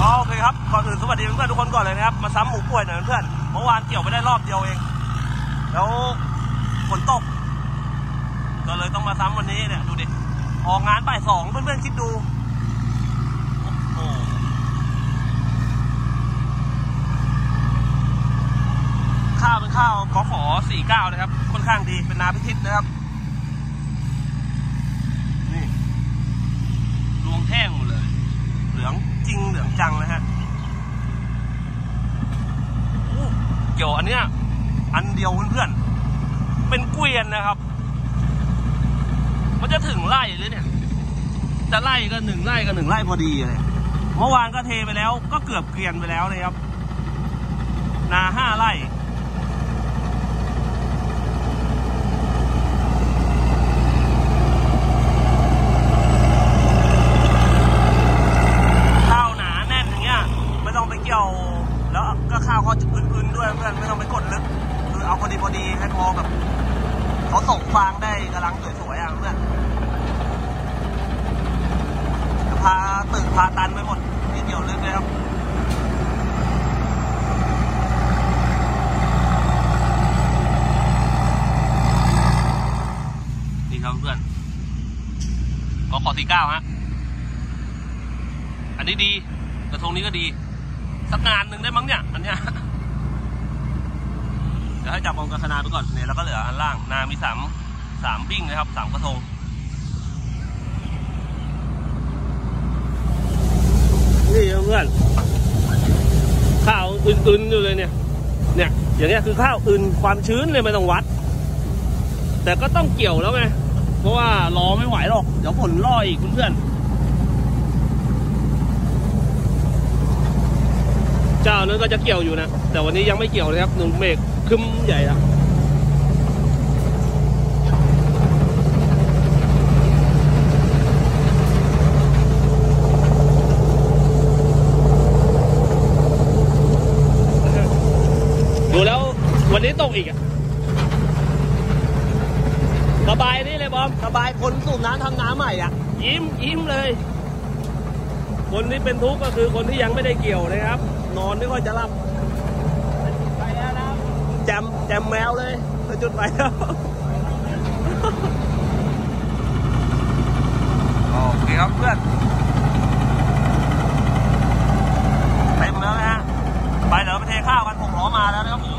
โอเคครับก่อนอื่นสวัสดีเพื่อนๆทุกคนก่อนเลยนะครับมาซ้ำหมูป่วยหน่อยเพื่อนเมื่อวานเกี่ยวไปได้รอบเดียวเองแล้วฝนตกก็เลยต้องมาซ้ำวันนี้เนี่ยดูดิออกงานบ่าย 2เพื่อนๆคิดดูโอ้ข้าวเป็นข้าวกข49นะครับค่อนข้างดีเป็นนาพิทิศนะครับนี่รวงแท่งหมดเลยเหลืองจริงเหลืองจังนะฮะเกี่ยวอันเนี้ยอันเดียวเพื่อนๆเป็นเกวียนนะครับมันจะถึงไร่หรือเนี่ยจะไร่ก็1 ไร่ก็1 ไร่พอดีเลยเมื่อวานก็เทไปแล้วก็เกือบเกวียนไปแล้วเลยครับนา5 ไร่แล้วก็ข้าวเขาจะอื่นๆด้วยเพื่อนไม่ต้องไปกดลึกคือเอาพอดีให้พอแบบเขาส่งฟางได้กำลังสวยๆอ่ะเพื่อนจะพาตึกพาตันไปหมดนี่เกี่ยวลึกเลยครับนี่ครับเพื่อนก็ขอ49ฮะอันนี้ดีกระทงนี้ก็ดีสักงานหนึ่งได้มั้งเนี่ยอันเนี้ยเดี๋ยวให้จับองกระนาไปก่อนเนี่ยแล้วก็เหลืออันล่างนามี3บิ้งนะครับ3 กระทงนี่เพื่อนข้าวอื่นๆอยู่เลยเนี่ยอย่างเงี้ยคือข้าวอื่นความชื้นเลยไม่ต้องวัดแต่ก็ต้องเกี่ยวแล้วไงเพราะว่ารอไม่ไหวหรอกเดี๋ยวฝนล่ออีกเพื่อนเจ้านั้นก็จะเกี่ยวอยู่นะแต่วันนี้ยังไม่เกี่ยวเลยครับหนึ่งเมฆคึ้มใหญ่ละดูแล้ววันนี้ตกอีกอะสบายนี่เลยบอมสบายคนสูบน้ำทำน้ำใหม่อ่ะยิ้มเลยคนที่เป็นทุกข์ก็คือคนที่ยังไม่ได้เกี่ยวนะครับนอนไม่ค่อยจะหลับไปแล้วนะแจมแมวเลยจุดไปแล้วโอเคครับเพื่อนเต็มแล้วนะฮะไปเดี๋ยวไปเทข้าวกัน6 ล้อมาแล้วนะครับผม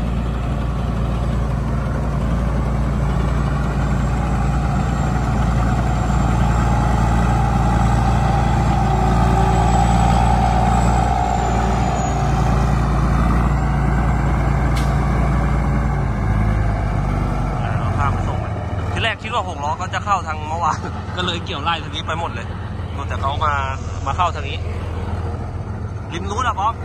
คิดว่า6 ล้อก็จะเข้าทางเมื่อวานก็เลยเกี่ยวไล่ทางนี้ไปหมดเลยแต่เขามาเข้าทางนี้ริมนู้นอะป๊อป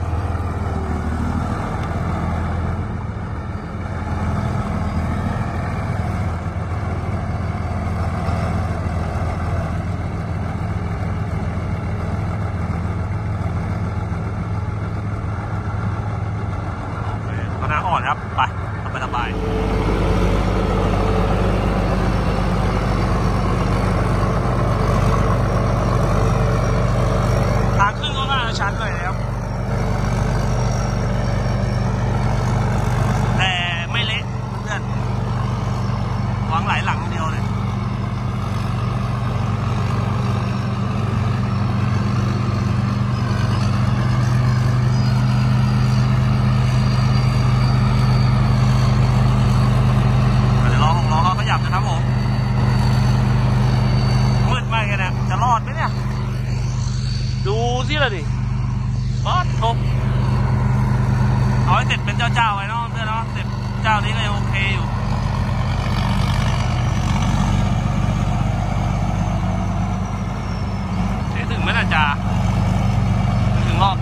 ก็น่าอ่อนครับไปสบายชันเลยครับแต่ไม่เละเพื่อนวางไหลหลังเดียวเลยเดี๋ยวรอ6 ล้อเขาขยับนะครับผมมืดมากเลยนะจะรอดไหมเนี่ยดูสิล่ะดิป๊อดทบเอาให้เสร็จเป็นเจ้าไว้เนาะเพื่อนเนาะเสร็จเจ้านี้ก็ยังโอเคอยู่ถึงไหมน่ะจ่าถึงรอบ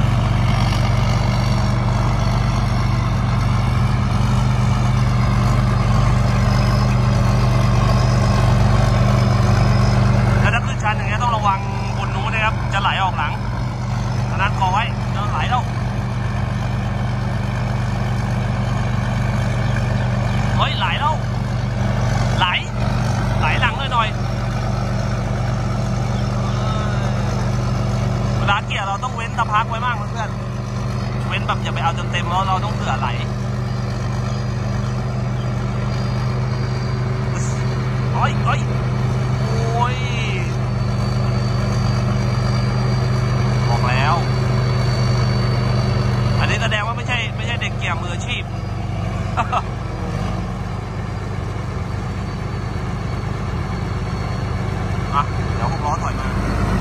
แล้วถ้าขึ้นชันอย่างเงี้ยต้องระวังบนนู้นนะครับจะไหลออกหลังนัดคอไว้จะไหลแล้วเฮ้ยไหลแล้วไหลหลังเลยหน่อยเวลาเกี่ยวเราต้องนตะพักไว้บ้างเพื่อนเว้นแบบอย่าไปเอาจนเต็มเราต้องเผื่อไหลโอ้ยโอ้ยบอกแล้วอันนี้แสดงว่าไม่ใช่เด็กเกี่ยมืออาชีพอ่ะเดี๋ยว6 ล้อถอยมา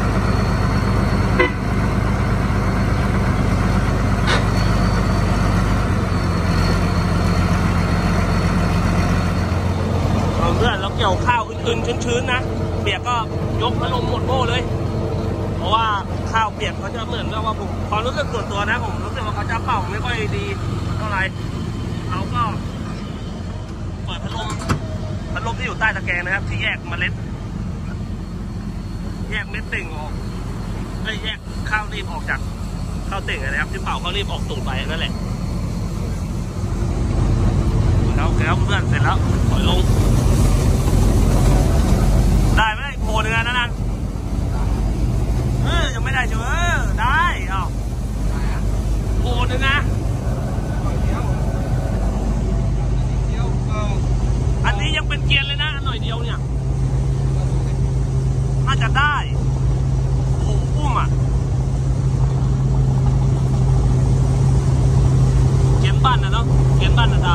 เพื่อนเราเกี่ยวข้าวอื่นๆชื้นๆนะเปียกก็ยกพัดลมหมดโม่เลยเพราะว่าข้าวเปียกเขาจะเหมือนกับว่าผมความรู้สึกส่วนตัวนะผมรู้สึกว่าเขาจะเป่าไม่ค่อยดีเท่าไหร่เราก็เปิดพัดลมที่อยู่ใต้ตะแกรงนะครับที่แยกเมล็ดแยกเม็ดติ่งออกแยกข้าวรีบออกจากข้าวติ่งนะครับที่เป่าเขารีบออกตุ่มไปนั่นแหละแล้วเพื่อนเสร็จแล้วถอยลงได้ไหมโผล่เนื้อนั่นยังไม่ได้ใช่ไหมได้เอาโผล่เนื้อนะอันนี้ยังเป็นเกียร์เลยนะหน่อยเดียวเนี่ยน่าจะได้โอ้ปุ้มอ่ะเกียร์บ้านนะเนาะเกียร์บ้านน่ะได้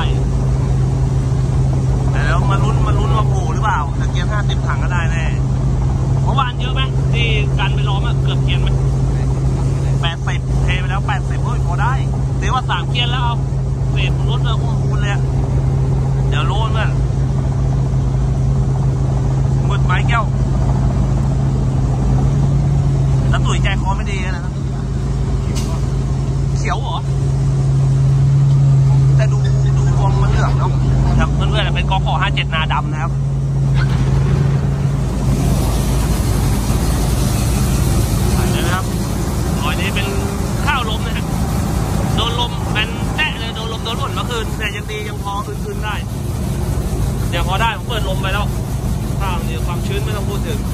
แล้วมาลุ้นว่าโผล่หรือเปล่าแต่เกียร์50 ถังก็ได้แน่เมื่อวานเยอะไหมที่การไปล้อมเกือบเกียร์ไหม80เทไปแล้ว80เฮ้ยพอได้เดี๋ยวว่า3 เกียร์แล้วเอาเศษรถเลยคุณเลยเดี๋ยวโลนมันมืดไม้แก้วแล้วตุ๋ยใจคอไม่ดีนะเขียวเหรอแต่ดูดวงมันเหลืองเนาะเพื่อนๆเป็นกข57นาดำนะครับใส่เลยนะครับรอยนี้เป็นข้าวลมนะฮะโดนลมเป็นแตะเลยโดนลมโดนฝนเมื่อคืนแต่ยังดียังพอคืนได้เดี๋ยวพอได้ผมเปิดลมไปแล้วข้าวเนี่ยความชื้นไม่ต้องพูดถึง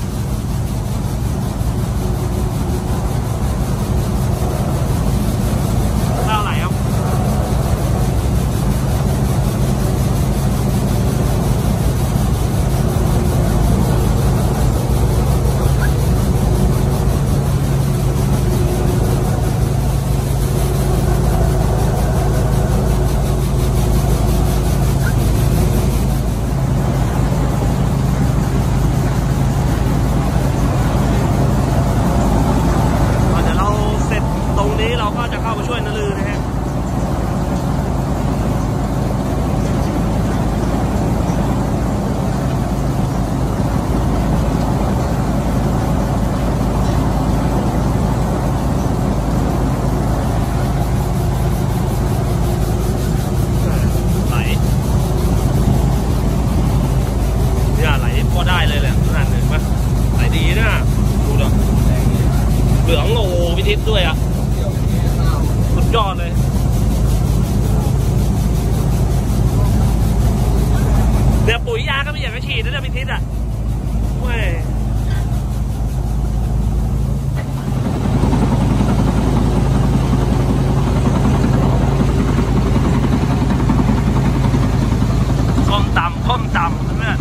ข้าวไหลครับด้วยอ่ะสุดยอดเลยเดี๋ยวปุ๋ยยาก็ไม่อยากจะฉีดนะเนี่ยพิทิศอ่ะเว้ยก้มต่ำเพื่อน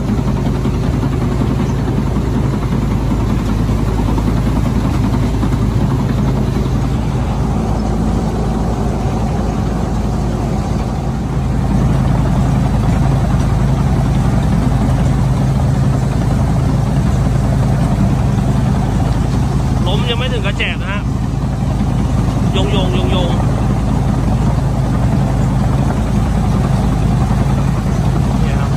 ยังไม่ถึงกระแจกนะฮะยงเนี่ยครับ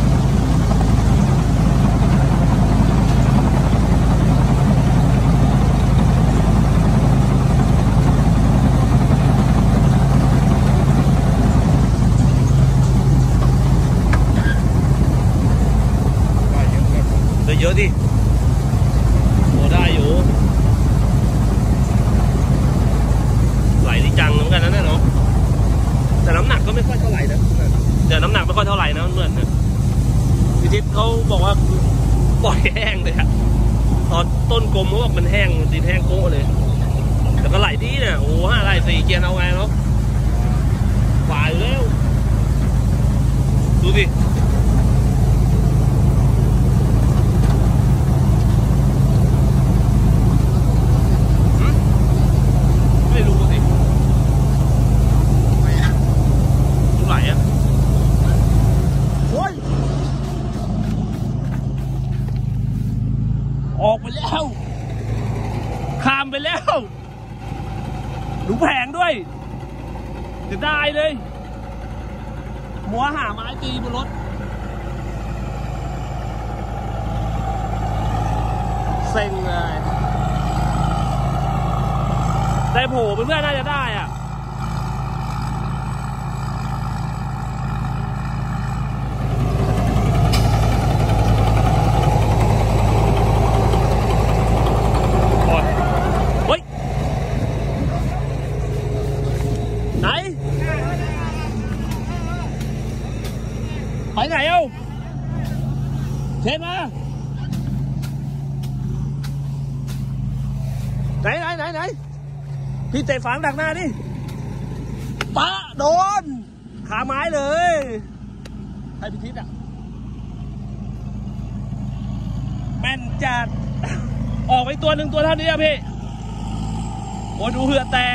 เยอะดิโอ้ได้อยู่ไหลจังเหมือนกันนะเนี่ยเนาะแต่น้ำหนักก็ไม่ค่อยเท่าไหร่นะแต่น้ำหนักไม่ค่อยเท่าไหร่นะเหมือนพิทิศเขาบอกว่าปล่อยแห้งเลยอะตอนต้นกลมเขาบอกมันแห้งดินแห้งโก้เลยแต่ก็ 2.5 ไร่4 เกียร์เอาไงเนาะขวาอยู่แล้วดูสิไม่รู้สิตรงไหนอ่ะโอ้ยออกไปแล้วข้ามไปแล้วดูแผงด้วยจะได้เลยมัวหาไม้ตีบนรถเซ็งเลยได้โผล่เพื่อนๆน่าจะได้อ่ะไปไหนเอ้าเช็ดมาไหนพี่เตะฝังดักหน้าดิปะโดนขาไม้เลยให้พิทิศอ่ะแม่นจัดออกไปตัวหนึ่งตัวเท่านี้อะพี่โอ้ดูเหือแตก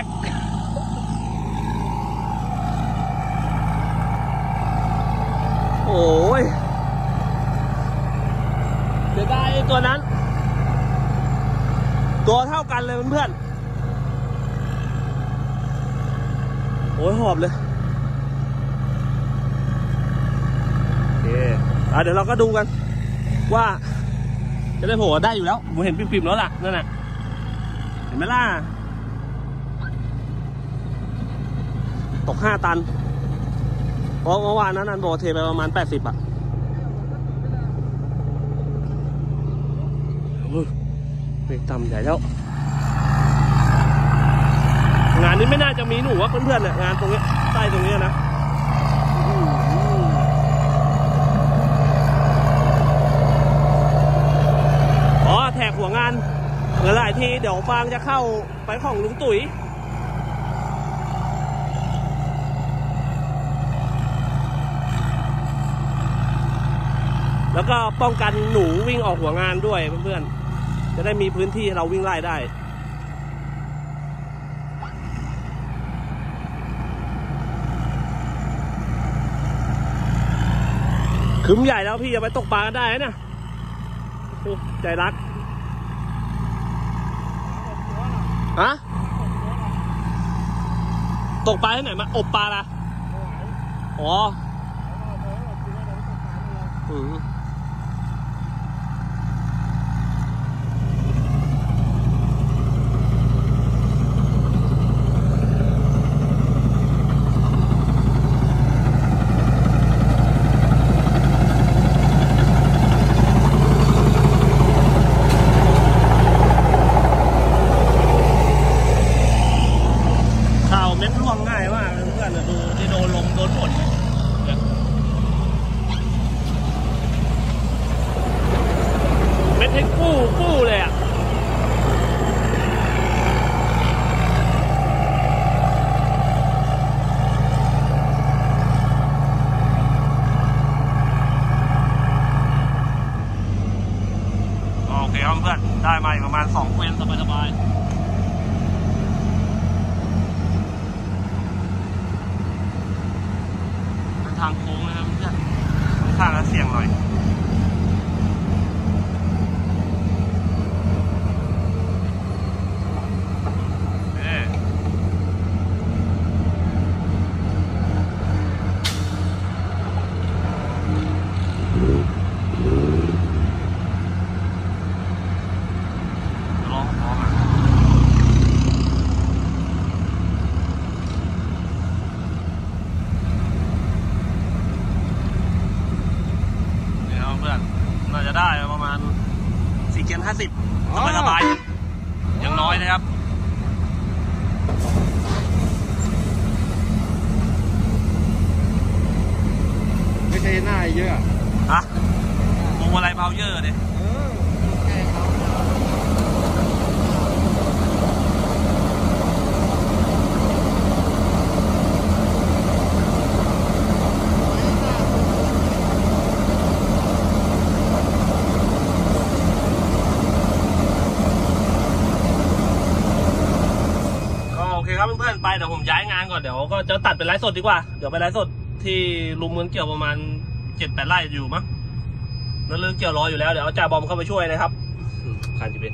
โอ้ยจะได้ตัวนั้นตัวเท่ากันเลยเพื่อนโอ้ยหอบเลยโอเคเดี๋ยวเราก็ดูกันว่าจะได้โผล่ได้อยู่แล้วผมเห็นปิ่มๆแล้วล่ะนั่นน่ะเห็นไหมล่ะตก5 ตันเพราะเมื่อวานนั้นนันโบเทไปประมาณ80อ่ะเบรกต่ำใหญ่แล้วงานนี้ไม่น่าจะมีหนูว่าเพื่อนๆเนี่ยงานตรงนี้ใต้ตรงนี้นะอ๋อแท็กหัวงานเมื่อไหร่ที่เดี๋ยวฟางจะเข้าไปของลุงตุ๋ยแล้วก็ป้องกันหนูวิ่งออกหัวงานด้วยเพื่อนๆจะได้มีพื้นที่เราวิ่งไล่ได้คืมใหญ่แล้วพี่จะไปตกปลากันได้นะใจรักฮะตกปลาที่ไหนมาอบปลาละอ๋อเม็ดร่วงง่ายมากเพื่อนดูที่โดนลมโดนฝนเม็ดให้กู้เลยอ่ะโอเคครับเพื่อนได้มาประมาณ2 เกวียนสบายทางโค้งนะครับเพื่อนค่อนข้างจะเสี่ยงหน่อยน่าจะได้ประมาณ4 เกียร์ 50สบายยังน้อยนะครับไม่ใช่หน้าเยอะฮะพวงมาลัยเพาเยอร์ดิยวผมย้ายงานก่อนเดี๋ยวก็จะตัดเป็นไลฟ์สดดีกว่าเดี๋ยวไปไลฟ์สดที่ลุมเงินเกี่ยวประมาณ 7-8 ไร่อยู่มั้งนั่นเรื่องเกี่ยวรออยู่แล้วเดี๋ยวเอาจ่าบอมเข้าไปช่วยนะครับคันจะเป็น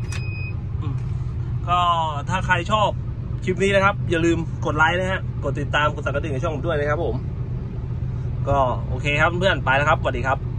ก็ถ้าใครชอบคลิปนี้นะครับอย่าลืมกดไลค์นะฮะกดติดตามกดสั่นกระดิ่งในช่องผมด้วยนะครับผมก็โอเคครับเพื่อนไปแล้วครับสวัสดีครับ